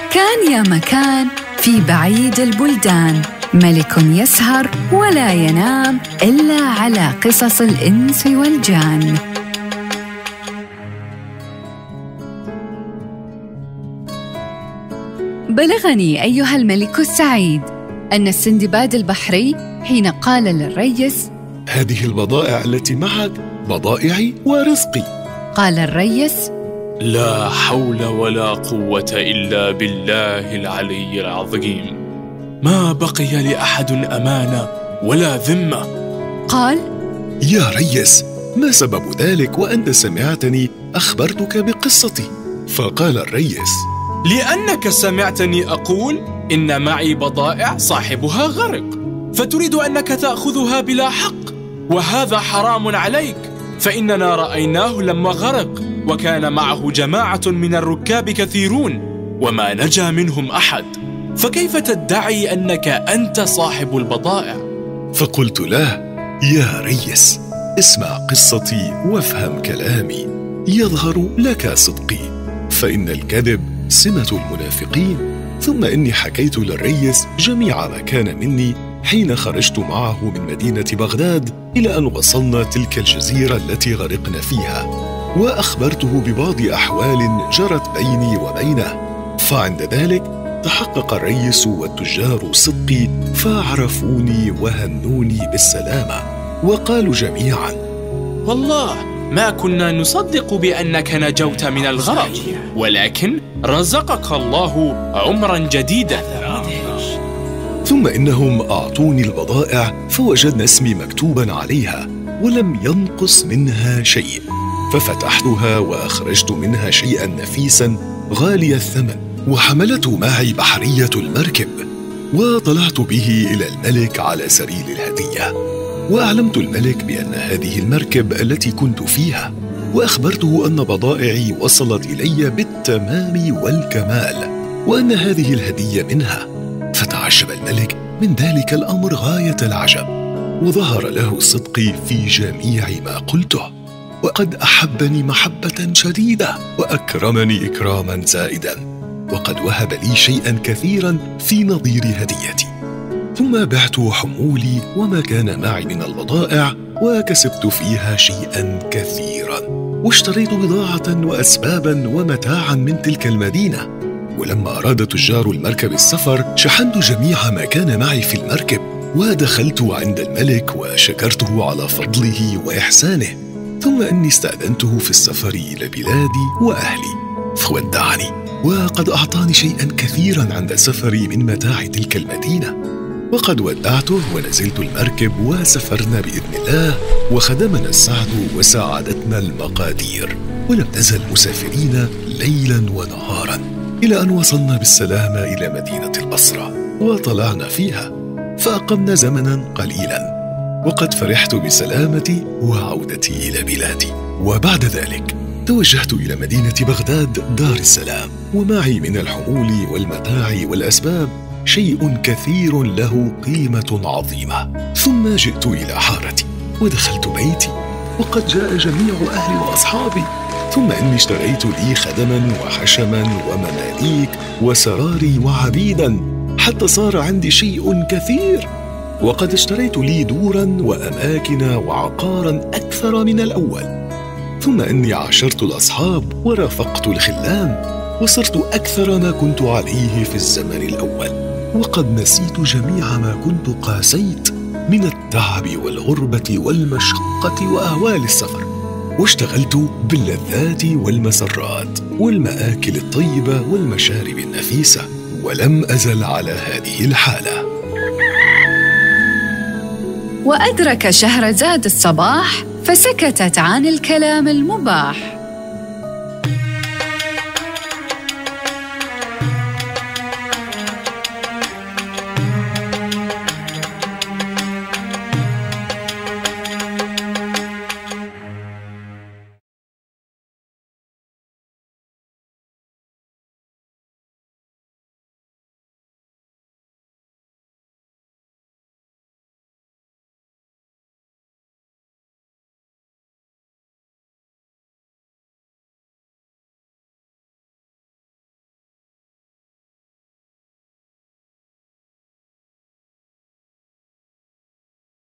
كان يا مكان في بعيد البلدان ملك يسهر ولا ينام إلا على قصص الإنس والجان. بلغني أيها الملك السعيد أن السندباد البحري حين قال للريس: هذه البضائع التي معك بضائعي ورزقي. قال الريس: لا حول ولا قوة إلا بالله العلي العظيم، ما بقي لأحد أمانة ولا ذمة. قال: يا ريس، ما سبب ذلك وأنت سمعتني أخبرتك بقصتي؟ فقال الريس: لأنك سمعتني أقول إن معي بضائع صاحبها غرق، فتريد أنك تأخذها بلا حق، وهذا حرام عليك، فإننا رأيناه لما غرق وكان معه جماعة من الركاب كثيرون وما نجا منهم أحد، فكيف تدعي أنك أنت صاحب البضائع؟ فقلت له: يا ريس، اسمع قصتي وافهم كلامي، يظهر لك صدقي، فإن الكذب سمة المنافقين. ثم إني حكيت للريس جميع ما كان مني حين خرجت معه من مدينة بغداد إلى أن وصلنا تلك الجزيرة التي غرقنا فيها، وأخبرته ببعض أحوال جرت بيني وبينه. فعند ذلك تحقق الريس والتجار صدقي، فعرفوني وهنوني بالسلامة، وقالوا جميعا: والله ما كنا نصدق بأنك نجوت من الغرق، ولكن رزقك الله عمرا جديدا. ثم إنهم أعطوني البضائع، فوجدنا اسمي مكتوبا عليها ولم ينقص منها شيء، ففتحتها وأخرجت منها شيئا نفيسا غالي الثمن، وحملته معي بحرية المركب، وطلعت به إلى الملك على سبيل الهدية، وأعلمت الملك بأن هذه المركب التي كنت فيها، وأخبرته أن بضائعي وصلت إلي بالتمام والكمال، وأن هذه الهدية منها. فتعجب الملك من ذلك الأمر غاية العجب، وظهر له صدقي في جميع ما قلته، وقد أحبني محبة شديدة، وأكرمني إكراما زائدا، وقد وهب لي شيئا كثيرا في نظير هديتي. ثم بعت حمولي وما كان معي من البضائع، وكسبت فيها شيئا كثيرا، واشتريت بضاعة وأسبابا ومتاعا من تلك المدينة. ولما أراد تجار المركب السفر شحنت جميع ما كان معي في المركب، ودخلت عند الملك وشكرته على فضله وإحسانه. ثم أني استأذنته في السفر إلى بلادي وأهلي، فودعني، وقد أعطاني شيئا كثيرا عند سفري من متاع تلك المدينة. وقد ودعته ونزلت المركب وسافرنا بإذن الله، وخدمنا السعد وساعدتنا المقادير، ولم نزل مسافرين ليلا ونهارا، إلى أن وصلنا بالسلامة إلى مدينة البصرة، وطلعنا فيها، فأقمنا زمنا قليلا، وقد فرحت بسلامتي وعودتي إلى بلادي. وبعد ذلك توجهت إلى مدينة بغداد دار السلام، ومعي من الحمول والمتاع والأسباب شيء كثير له قيمة عظيمة. ثم جئت إلى حارتي ودخلت بيتي، وقد جاء جميع أهلي وأصحابي. ثم إني اشتريت لي خدما وحشما ومماليك وسراري وعبيدا، حتى صار عندي شيء كثير، وقد اشتريت لي دورا وأماكن وعقارا أكثر من الأول. ثم إني عاشرت الأصحاب ورافقت الخلان، وصرت أكثر ما كنت عليه في الزمن الأول، وقد نسيت جميع ما كنت قاسيت من التعب والغربة والمشقة وأهوال السفر، واشتغلت باللذات والمسرات والمآكل الطيبة والمشارب النفيسة، ولم أزل على هذه الحالة. وأدرك شهرزاد الصباح، فسكتت عن الكلام المباح.